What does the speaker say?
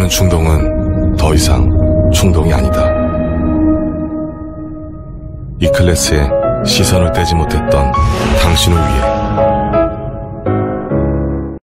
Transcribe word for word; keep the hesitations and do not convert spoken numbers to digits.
사랑하는 충동은 더 이상 충동이 아니다. 이 클래스에 시선을 떼지 못했던 당신을 위해